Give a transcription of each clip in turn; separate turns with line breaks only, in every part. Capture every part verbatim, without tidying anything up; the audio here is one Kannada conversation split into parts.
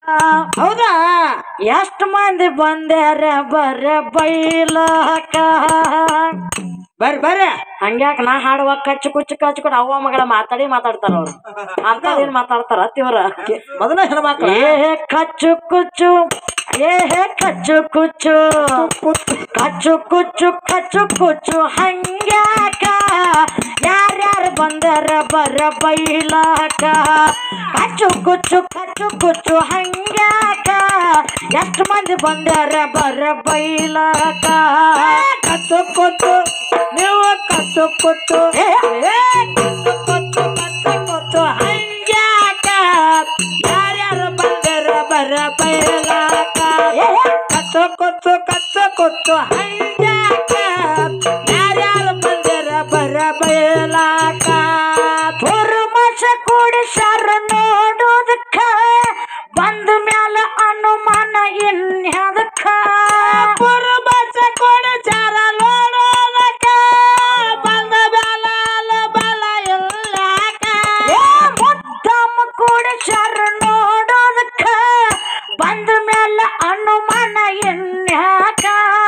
ಹೌದಾ ಎಷ್ಟ್ ಮಂದಿ ಬಂದ್ಯಾರ ಬರ್ರ ಬೈಲಕ
ಬರ್ರಿ ಬರ್ರಿ
ಹಂಗ್ಯಾಕ ನಾ ಹಾಡುವ ಕಚ್ಚು ಕುಚ್ಚು ಕಚ್ಚು ಕೊಟ್ಟು ಅವ್ವ ಮಗಳ ಮಾತಾಡಿ ಮಾತಾಡ್ತಾರ ಅವ್ರು ಅಂತದೇನ್ ಮಾತಾಡ್ತಾರ ತಿವ್ರ
ಮೊದಲ ಹೆಣ್ಮಕ್ಳು
ಏ ಕಚ್ಚು ಕುಚ್ಚು ಏ ಕಚ್ಚು ಕುಚ್ಚು ಕಚ್ಚು ಕುಚ್ಚು ಕಚ್ಚು ಕುಚ್ಚು ಹಂಗ್ಯಾಕ ಯಾರ್ಯಾರು ಬಂದಾರ ಬರ್ರ ಬೈಲಕ ಕಚ್ಚು ಕುಚ್ಚು ಕಚ್ಚು ಕುಚ್ಚು ಹಂಗ್ಯಾಕ ಎಷ್ಟು ಮಂದಿ ಬಂದಾರ ಬರ್ರ ಬೈಲಕ
ಕತ್ತು ಕೊತ್ತು ನೀವು ಕತ್ತು ಕೊತ್ತು ಕತ್ತು ಕೊತ್ತು ಕತ್ತು ಕೊತ್ತು ಹಂಗ್ಯಾಕ ಯಾರ್ಯಾರು ಬಂದರ ಬರ ಬೈಲಾಕ ಕತ್ತು ಕೊತ್ತು ಕತ್ತು ಕೊತ್ತು ಹಂಗ್ಯಾಕ ಯಾರ್ಯಾರು ಬಂದರ ಬರ ಬೈಲಾಕ
ಪುರುಮಶ ಕೂಡಿಸಾರ ನೋಡುದಕ್ಕ ಬಂದ ಮ್ಯಾಲ ಅನುಮಾನ ಇನ್ಯಾದಕ್ಕ
ಪುರುಮಶ ಕೂಡಿಸಾರ ನೋಡೋದಕ್ಕ ಬಂದ ಮ್ಯಾಲ ಬಲ ಇಲ್ಲಾಕ
ಮುದ್ದಮ್ಮ ಕೂಡಿಸಾರ ನೋಡೋದಕ್ಕ ಬಂದ ಮ್ಯಾಲ ಅನುಮಾನ ಇನ್ಯಾಕ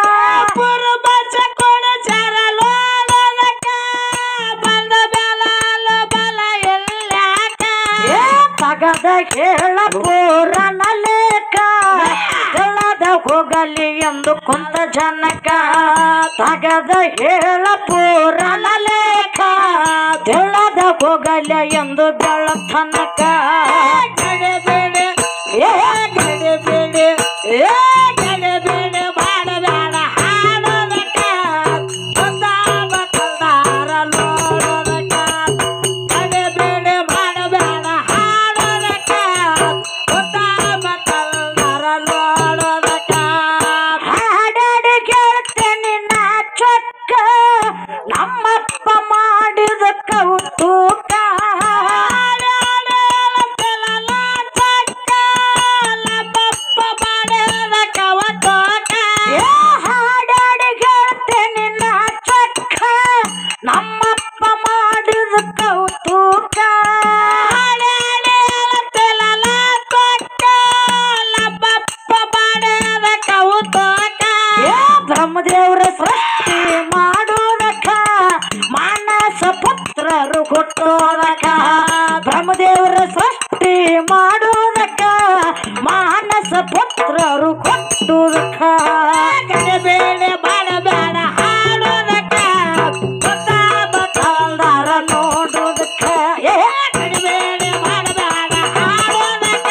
ಪುರುಮಶ ಕೂಡಿಸಾರ ನೋಡೋದಕ್ಕ ಬಂದ ಮ್ಯಾಲ ಬಲ ಇಲ್ಲಾಕ
ತಗದ ಹೇಳ ಪೂರನ ಲೇಖ ತೆಳದ ಹೋಗಲಿ ಎಂದು ಕುಂತ ಜನಕ ತಗದ ಹೇಳ ಪೂರನ ಲೇಖ ತೆಳದ ಹೋಗಲಿ ಎಂದು ಬೆಳತನಕ
ಗಡಿಬೇಡಿ ಏ ಗಡಿಬೇಡಿ ಏ ಗಡಿಬೇಡಿ ಮಾಡಬೇಡ ಹಾಡೋದಕ್ಕ ಬಂದಾವ ಕಲ್ದಾರ ನೋಡೋದಕ್ಕ ಗಡಿಬೇಡಿ ಮಾಡಬೇಡ ಹಾಡೋದಕ್ಕ ಬಂದಾವ ಕಲ್ದಾರ ನೋಡೋದಕ್ಕ
ಹಾಡಾಡಿ ಕೇಳ್ತೇನೆ ನಾ ಚೊಕ್ಕ ನಮ್ಮಪ್ಪ ಮಾಡಿದ ಕೌತುಕ ಹಾಡಾಡಿ ಕೇಳ್ತೇನೆ ನಾ ಚೊಕ್ಕ ನಮ್ಮಪ್ಪ ಮಾಡಿದ ಕೌತುಕ ಬ್ರಹ್ಮದೇವ್ರ ಸೃಷ್ಟಿ ಮಾಡೋದಕ್ಕ ಮಾನಸ ಪುತ್ರರು ಹುಟ್ಟೋದಕ್ಕ ಬ್ರಹ್ಮದೇವ್ರ ಸೃಷ್ಟಿ ಮಾಡೋದಕ್ಕ ಮಾನಸ ಪುತ್ರರು ಹುಟ್ಟೋದಕ್ಕ
ಗಡಿಬೇಡಿ ಮಾಡಬೇಡ ಹಾಡೋದಕ್ಕ
ಬತ್ತಾರ ನೋಡೋದಕ್ಕ ಏ
ಗಡಿಬೇಡಿ ಮಾಡಬೇಡ ಹಾಡೋದಕ್ಕ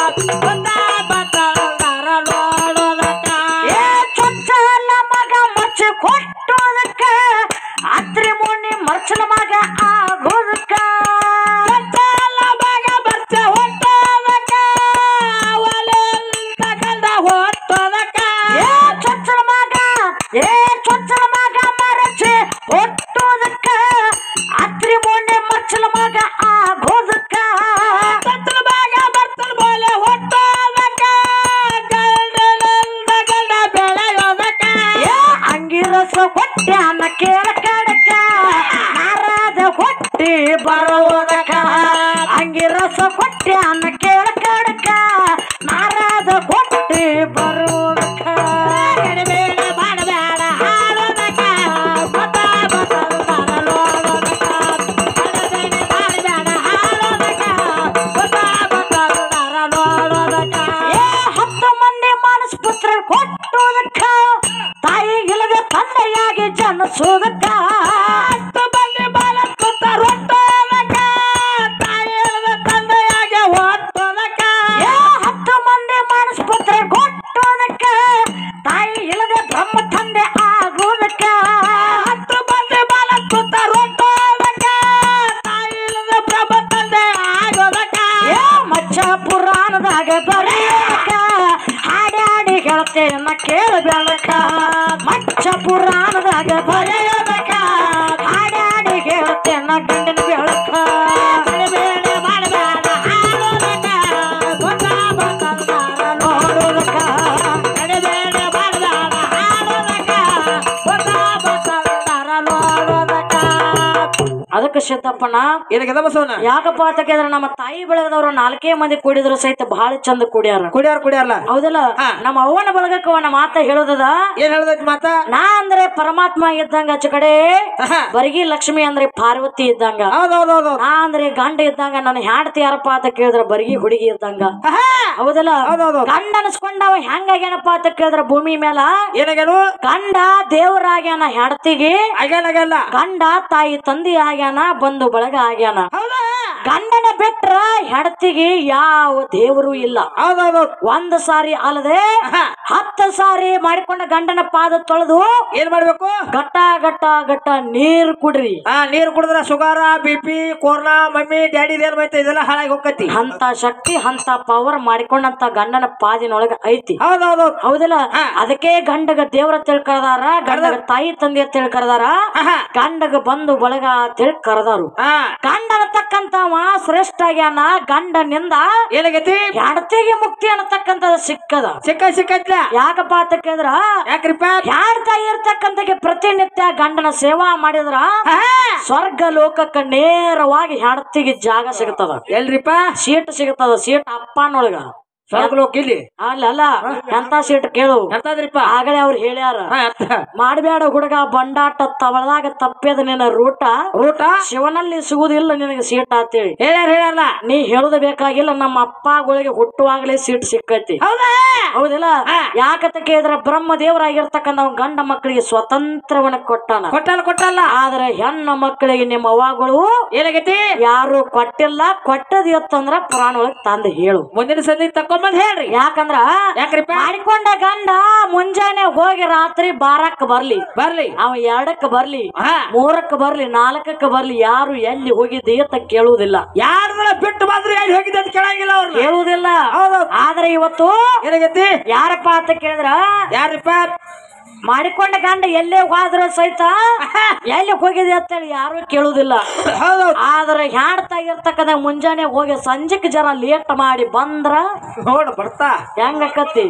ಬಂದಾರ ನೋಡೋದಕ್ಕ
ಏ ಚೊಚ್ಚಲ ಮಗ ಮಚ್ಚ ಕೊಟ್ಟೋದಕ್ಕ ಅತ್ರಿ ಮುನಿ ಮರ್ಚಲ ಮಗ ಆಗೋದಕ್ಕ
ಚೊಚ್ಚಲ ಮಗ ಮರ್ಚ ಹೊಟ್ಟೋದಕ್ಕ ಅವಲಿಂದ ಕಂದ ಹೊಟ್ಟೋದಕ್ಕ
ಏ ಚೊಚ್ಚಲ ಮಗ ಏ ಚೊಚ್ಚಲ ಮಗ ಮರಚೆ ಹೊಟ್ಟೋದಕ್ಕ ಅತ್ರಿ ಮುನಿ ಮರ್ಚಲ ಮಗ ಆಗೋದಕ್ಕ
ಚೊಚ್ಚಲ ಮಗ ಮರ್ಚಲ ಬೋಲೆ ಹೊಟ್ಟೋದಕ್ಕ ಗಂಡನಿಂದ ಗಂಡ ಬೆಳೆಯೋದಕ್ಕ
ಏ ಅಂಗಿರಸ ಹೊಟ್ಟ್ಯಾನ ಕೇಳ ಕಡಕ ನಾರದ ಹೊಟ್ಟಿ ಬರೋದಕ್ಕ ಅಂಗಿರಸ ಹೊಟ್ಟ್ಯಾನ ಕೇಳ ಕಡಕ ನಾರದ ಹೊಟ್ಟಿ ಬರೋದಕ್ಕ
ಗಡಿಬೇಡಿ ಮಾಡಬೇಡ ಹಾಡೋದಕ್ಕ ಬತ್ತ ಬತ್ತಲ್ದಾರ ನೋಡೋದಕ್ಕ ಗಡಿಬೇಡಿ ಮಾಡಬೇಡ ಹಾಡೋದಕ್ಕ ಬತ್ತ ಬತ್ತಲ್ದಾರ ನೋಡೋದಕ್ಕ
ಏ ಹತ್ತು ಮಂದಿ ಮಾನಸ ಪುತ್ರ ಕೊಟ್ಟೋದಕ್ಕ ತಾಯಿ ಇಲ್ಲದೆ ತಂದೆಯಾಗಿ ಜನಿಸೋದಕ್ಕ
ಹತ್ತು ಮಂದಿ ಬಾಲಕ ಪುತ್ರ ಹೊಟ್ಟೋದಕ್ಕ ತಾಯಿ ಇಲ್ಲದ ತಂದೆಯಾಗಿ ಹೊಟ್ಟೋದಕ್ಕ
ಏ ಹತ್ತು ಮಂದಿ ಮಾನಸ ಪುತ್ರ ಕೊಟ್ಟೋದಕ್ಕ ತಾಯಿ ಇಲ್ಲದೆ ಬ್ರಹ್ಮ ತಂದೆ ಆಗೋದಕ್ಕ
ಹತ್ತು ಮಂದಿ ಬಾಲಕ ಪುತ್ರ ಹೊಟ್ಟೋದಕ್ಕ ತಾಯಿ ಇಲ್ಲದ ಬ್ರಹ್ಮ ತಂದೆ ಆಗೋದಕ್ಕ
ಏ ಮಚ್ಚ ಪುರಾಣದಾಗ ಬರೆಯೋದಕ್ಕ ಹಾಡಾಡಿ ಹೇಳ್ತೇನ ಕೇಳಬೇಡಕ್ಕ ಮಚ್ಚ ಪುರಾಣದಾಗ ಬರೆಯೋದಕ್ಕ ಹಾಡಾಡಿ ಹೇಳ್ತೇನ ಗಂಡನ ಬೆಳಕ
ಗಡಿಬೇಡಿ ಮಾಡಬೇಡ ಹಾಡೋದಕ್ಕ ಬತ್ತ ಬತ್ತಲ್ದಾರ
ನೋಡೋದಕ್ಕ
ಗಡಿಬೇಡಿ ಮಾಡಬೇಡ ಹಾಡೋದಕ್ಕ ಬತ್ತ ಬತ್ತಲ್ದಾರ ನೋಡೋದಕ್ಕ
ಅದಕ್ಕೆ ಸಿದ್ದಪ್ಪನ
ಏನಕ್ಕೆ ಬಸವಣ್ಣ
ಯಾಕಪ್ಪ ಅಂತ ಕೇಳಿದ್ರೆ ನಮ್ಮ ತಾಯಿ ಬೆಳಗದವ್ರು ನಾಲ್ಕೇ ಮಂದಿ ಕೂಡಿದ್ರು ಸಹಿತ ಬಹಳ ಚಂದ ಕೂಡ್ಯಾರ
ಕುಡಿಯಾರ ಕುಡಿಯಾರಲ್ಲ
ಹೌದಲ್ಲ ನಮ್ಮ ಅವ್ವನ ಬಳಗಕ್ಕ ಅವನ ಮಾತ ಹೇಳೋದದ
ಏನ್ ಹೇಳ್ದೈತಿ ಮಾತ
ನಾ ಅಂದ್ರೆ ಪರಮಾತ್ಮ ಇದ್ದಂಗ ಆಚೆ ಕಡೆ ಬರಗಿ ಲಕ್ಷ್ಮಿ ಅಂದ್ರೆ ಪಾರ್ವತಿ ಇದ್ದಂಗ
ಹೌದೌದೌದು
ನಾ ಅಂದ್ರೆ ಗಂಡ ಇದ್ದಂಗ ನನ್ನ ಹ್ಯಾಡ್ತಿ ಯಾರಪ್ಪ ಅಂತ ಕೇಳಿದ್ರ ಬರಗಿ ಹುಡುಗಿ ಇದ್ದಂಗ ಹೌದಲ್ಲ ಗಂಡ ಅನ್ಸ್ಕೊಂಡವ ಹೆಂಗಾಗ್ಯಾನಪ್ಪ ಅಂತ ಕೇಳಿದ್ರ ಭೂಮಿ ಮೇಲ
ಏನಾಗ್ಯಾನು
ಗಂಡ ದೇವರಾಗ್ಯಾನ ಹೆಂಡತಿಗೆ
ಆಗ್ಯಾನ ಆಗ್ಯಾನ
ಗಂಡ ತಾಯಿ ತಂದೆ ಆಗ್ಯಾನ ಬಂಧು ಬಳಗ ಆಗ್ಯಾನ
ಹೌದಾ
ಗಂಡನ ಬಿಟ್ರ ಹೆಂಡತಿಗೆ ಯಾವ ದೇವರು ಇಲ್ಲ
ಹೌದೌದು
ಒಂದ್ ಸಾರಿ ಅಲ್ಲದೆ ಹತ್ತು ಸಾರಿ ಮಾಡಿಕೊಂಡ ಗಂಡನ ಪಾದ ತೊಳೆದು
ಏನ್ ಮಾಡ್ಬೇಕು
ಗಟ್ಟ ಗಟ್ಟ ಗಟ್ಟ ನೀರ್ ಕುಡ್ರಿ
ಹಾ ನೀರ್ ಕುಡಿದ್ರ sugar B P corona mummy daddy ಏನ್ ಬೈತ ಇದೆಲ್ಲ ಹಾಳಾಗಿ ಹೋಗತಿ
ಅಂತ ಶಕ್ತಿ ಅಂತ ಪವರ್ ಮಾಡಿಕೊಂಡಂತ ಗಂಡನ ಪಾದಿನೊಳಗ ಐತಿ
ಹೌದೌದು
ಹೌದಲ್ಲ ಅದಕ್ಕೆ ಗಂಡಗ ದೇವರ ತಿಳ್ಕರದಾರ ಗಂಡಗ ತಾಯಿ ತಂದೆ ತಿಳ್ಕರದಾರ ಗಂಡಗ ಬಂದು ಬಳಗ ತಿಳ್ ಕರದಾರು ಗಂಡ ಅನ್ನತಕ್ಕಂತವ ಶ್ರೇಷ್ಠ ಆಗ್ಯಾನ ಗಂಡನಿಂದ
ಏನಾಗೈತಿ
ಹೆಂಡತಿಗೆ ಮುಕ್ತಿ ಅನ್ನತಕ್ಕಂಥದ್ದು ಸಿಕ್ಕದ
ಸಿಕ್ಕ ಸಿಕ್ಕತ್ಲ
ಯಾಕಪ್ಪ ಅಂತ ಕೇಳಿದ್ರ
ಯಾಕ್ರಿಪ್ಪ
ಹೆಂಡತಿ ಇರ್ತಕ್ಕಂಥಕ್ಕೆ ಪ್ರತಿನಿತ್ಯ ಗಂಡನ ಸೇವಾ ಮಾಡಿದ್ರ ಸ್ವರ್ಗ ಲೋಕಕ್ಕ ನೇರವಾಗಿ ಹೆಂಡತಿಗೆ ಜಾಗ ಸಿಗುತ್ತದ
ಎಲ್ರಿಪ್ಪ
ಸೀಟ್ ಸಿಗುತ್ತದ ಸೀಟ್ ಅಪ್ಪನೊಳಗ
ಸ್ವರ್ಗ ಲೋಕ ಇಲ್ಲಿ
ಅಲ್ಲ ಅಲ್ಲ ಎಂತ ಸೀಟ್ ಕೇಳು
ಎಂತದ್ರಿಪ್ಪ
ಆಗಲೇ ಅವ್ರು ಹೇಳ್ಯಾರ ಮಾಡಬೇಡ ಹುಡುಗ ಬಂಡಾಟ ತವಳದಾಗ ತಪ್ಪೇದ ನಿನ್ನ ರೂಟ
ರೂಟ
ಶಿವನಲ್ಲಿ ಸಿಗುದಿಲ್ಲ ನಿನಗೆ ಸೀಟ್ ಅಂತೇಳಿ
ಹೇಳ್ಯಾರ ಹೇಳ್ಯಾರ
ನೀ ಹೇಳುದ ಬೇಕಾಗಿಲ್ಲ ನಮ್ಮ ಅಪ್ಪಗಳಿಗೆ ಹುಟ್ಟುವಾಗಲೇ ಸೀಟ್ ಸಿಕ್ಕೈತಿ
ಹೌದಾ
ಹೌದಿಲ್ಲ ಯಾಕಂತ ಕೇಳಿದ್ರ ಬ್ರಹ್ಮ ದೇವರಾಗಿರ್ತಕ್ಕಂಥ ಗಂಡ ಮಕ್ಕಳಿಗೆ ಸ್ವತಂತ್ರವನ್ನ ಕೊಟ್ಟಾನ
ಕೊಟ್ಟಲ್ಲ ಕೊಟ್ಟಲ್ಲ
ಆದ್ರೆ ಹೆಣ್ಣು ಮಕ್ಕಳಿಗೆ ನಿಮ್ಮ ಅವ್ವಗಳು
ಏನಾಗೈತಿ
ಯಾರು ಕೊಟ್ಟಿಲ್ಲ ಕೊಟ್ಟದ ಇತ್ತಂದ್ರ ಪುರಾಣ ಒಳಗ್ ತಂದು ಹೇಳು
ಮುಂದಿನ ಸಂದಿ ತಕೊಂಬಂದ್ ಹೇಳ್ರಿ
ಯಾಕಂದ್ರ
ಯಾಕ್ರಿಪ್ಪ
ಮಾಡಿಕೊಂಡ ಗಂಡ ಮುಂಜಾನೆ ಹೋಗಿ ರಾತ್ರಿ ಬಾರಕ್ ಬರ್ಲಿ
ಬರ್ಲಿ
ಅವ ಎರಡಕ್ಕ ಬರ್ಲಿ ಮೂರಕ್ಕ ಬರ್ಲಿ ನಾಲ್ಕಕ್ಕ ಬರ್ಲಿ ಯಾರು ಎಲ್ಲಿ ಹೋಗಿದ್ದೆ ಅಂತ ಕೇಳುವುದಿಲ್ಲ
ಯಾರ ಬಿಟ್ಟು ಬಂದ್ರು ಎಲ್ಲಿ ಹೋಗಿದೆ ಅಂತ ಕೇಳಂಗಿಲ್ಲ ಅವ್ರು
ಕೇಳುವುದಿಲ್ಲ ಆದ್ರೆ ಇವತ್ತು
ಏನಾಗೈತಿ
ಯಾರಪ್ಪ ಅಂತ ಕೇಳಿದ್ರ
ಯಾರಿಪ್ಪ
ಮಾಡಿಕೊಂಡ ಗಂಡ ಎಲ್ಲೇ ಹೋದ್ರು ಸಹಿತ ಎಲ್ಲಿ ಹೋಗಿದೆ ಅಂತೇಳಿ ಯಾರು ಕೇಳುದಿಲ್ಲ ಆದ್ರೆ ಹ್ಯಾಡ್ತಾಗಿರ್ತಕ್ಕಂಥ ಮುಂಜಾನೆ ಹೋಗಿ ಸಂಜೆಕ್ ಜರ ಲೇಟ್ ಮಾಡಿ ಬಂದ್ರ
ನೋಡ್ ಬರ್ತಾ
ಹೆಂಗಕತಿ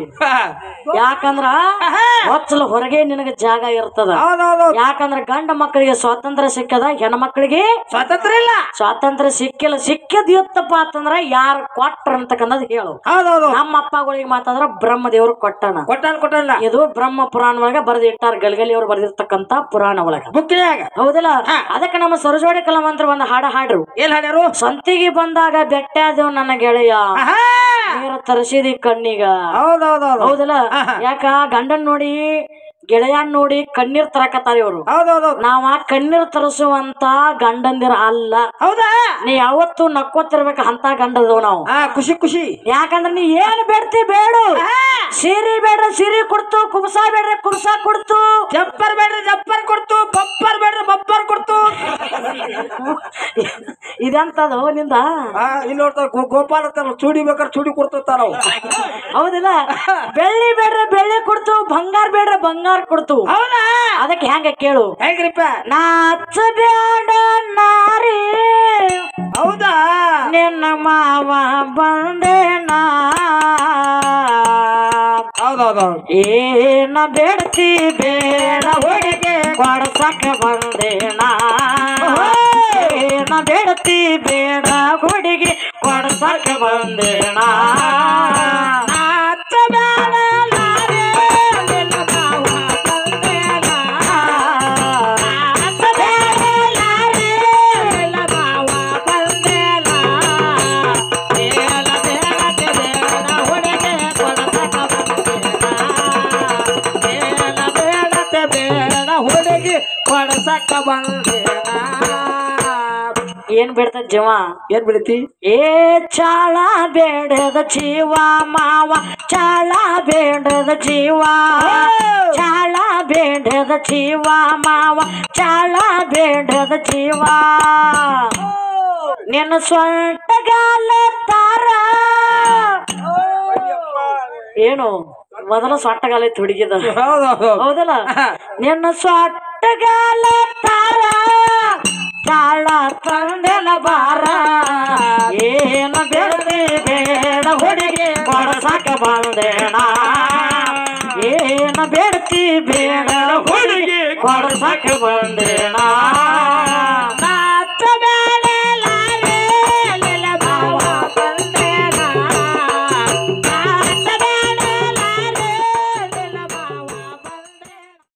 ಯಾಕಂದ್ರ ಹೊಚ್ಚಲ ಹೊರಗೆ ನಿನಗೆ ಜಾಗ ಇರ್ತದ ಯಾಕಂದ್ರ ಗಂಡ ಮಕ್ಕಳಿಗೆ ಸ್ವಾತಂತ್ರ್ಯ ಸಿಕ್ಕದ ಹೆಣ್ಣ ಮಕ್ಕಳಿಗೆ
ಸ್ವಾತಂತ್ರ್ಯ ಇಲ್ಲ
ಸ್ವಾತಂತ್ರ್ಯ ಸಿಕ್ಕಿಲ್ಲ ಸಿಕ್ಕದ್ ಇತ್ತಪ್ಪ ಅಂತಂದ್ರ ಯಾರು ಕೊಟ್ರ ಅಂತಕ್ಕನ್ನೋದು ಹೇಳು ನಮ್ಮ ಅಪ್ಪಗಳಿಗೆ ಮಾತಾದ್ರ ಬ್ರಹ್ಮ ದೇವ್ರು ಕೊಟ್ಟಣ
ಕೊಟ್ಟಲ್ಲ ಕೊಟ್ಟಲ್ಲ ಇದು
ಬ್ರಹ್ಮ ಪುರಾಣ ಒಳಗ ಬರೆದಿಟ್ಟಾರ ಗಲಗಲಿ ಅವ್ರು ಬರೆದಿರ್ತಕ್ಕಂತ ಪುರಾಣ ಒಳಗ
ಬುಕ್ಕಿಯಾಗ
ಹೌದಲ್ಲ ಅದಕ್ಕೆ ನಮ್ಮ ಸರಜೋಡಿ ಕಲಾವಂತರು ಒಂದು ಹಾಡ ಹಾಡ್ರು
ಏನ್ ಹಾಡ್ಯಾರು
ಸಂತಿಗೆ ಬಂದಾಗ ಬೆಟ್ಟಾದೇವ್ ನನ್ನ ಗೆಳೆಯ ನೀರ ತರಿಸಿದಿ ಕಣ್ಣಿಗ ಹೌದಲ್ಲ ಯಾಕ ಗಂಡನ್ ನೋಡಿ ಗೆಳೆಯನ್ ನೋಡಿ ಕಣ್ಣೀರ್ ತರಕತ್ತಾರ ಇವ್ರು ನಾವ ಕಣ್ಣೀರ್ ತರಿಸುವಂತ ಗಂಡಂದಿರ ಅಲ್ಲ
ಹೌದಾ
ನೀ ಯಾವತ್ತು ನಕ್ಕೋತಿರ್ಬೇಕ ಅಂತ ಗಂಡದವ್ ನಾವು
ಖುಷಿ ಖುಷಿ
ಯಾಕಂದ್ರ ನೀ ಏನ್ ಬೇಡ್ತಿ ಬೇಡು ಸೀರೆ ಬೇಡ್ರ ಸೀರೆ ಕೊಡ್ತು ಕುಬ್ಸ ಬೇಡ್ರೆ ಕುಬ್ಸ ಕೊಡ್ತು
ಜಪ್ಪರ್ ಬೇಡ್ರಿ ಜಪ್ಪರ್ ಕೊಡ್ತು ಬಪ್ಪರ್ ಬೇಡ್ರಿ ಬಪ್ಪರ್ ಕೊಡ್ತು
ಇದೆಂತದು ನಿಂದ
ಇಲ್ಲಿ ನೋಡ್ತಾರ ಗೋಪಾಲ ಚೂಡಿ ಬೇಕಾದ್ರೆ ಚೂಡಿ ಕೊಡ್ತಾರ
ಹೌದಿಲ್ಲ ಬೆಳ್ಳಿ ಬೇಡ್ರೆ ಬೆಳ್ಳಿ ಕೊಡ್ತು ಬಂಗಾರ ಬೇಡ್ರೆ ಬಂಗಾರ ಕೊಡ್ತು
ಹೌದಾ
ಅದಕ್ಕೆ ಹೆಂಗ ಕೇಳು
ಹೆಂಗ್ರಿಪ್ಪ
ನಾಚ ಬೇಡ ನಾರಿ
ಹೌದಾ
ನಿನ್ನ ಮಾವ ಬಂದೇನಾ
ಹೌದೌದು
ಏನ ಬೇಡ್ತಿ ಬೇಡ ಹುಡುಗೆ ಕೊಡ್ಸಕ ಬಂದೇನಾ ಏನ ಬೇಡ್ತಿ ಬೇಡ ಹುಡುಗಿ ಕೊಡ್ಸಕ ಬಂದೇನಾ ಏನ್ ಬೇಡ್ತ ಜೀವ
ಏನ್ ಬಿಡ್ತಿ
ಏ ಚಾಳ ಬೇಡದ ಜೀವ ಮಾವ ಚಾಳ ಬೇಡದ ಜೀವ ಚಾಳ ಬೇಡದ ಜೀವ ಮಾವ ಚಾಳ ಬೇಡದ ಜೀವ ನಿನ್ನ ಸ್ವಂಟಗಾಲ ತಾರ ಏನು ಮೊದಲ ಸೊಟ್ಟಗಾಲ ಇತ್ತು ಹುಡುಗಿದ ಹೌದಲ್ಲ ನಿನ್ನ ಸೊಟ್ಟಗಾಲ ತಾರ ತಾಳ ತಂದೆನ ಬಾರ ಏನು ಬೇಡದೆ ಬೇಡ ಹುಡುಗಿ ಕೊಡ್ಸಕ ಬಂದೇಣ ಏನು ಬೇಡ್ತಿ ಬೇಡ ಹುಡುಗಿ ಕೊಡ್ಸಕ ಬಂದೇಣ